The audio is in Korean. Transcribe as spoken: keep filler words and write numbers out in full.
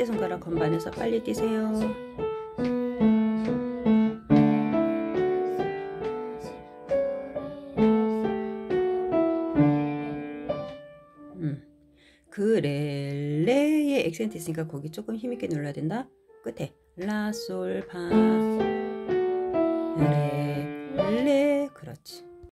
첫째 손가락 건반에서 빨리 뛰세요. 음. 그 레, 레의 액센트 있으니까 거기 조금 힘있게 눌러야 된다. 끝에 라, 솔, 파, 레, 레. 그렇지.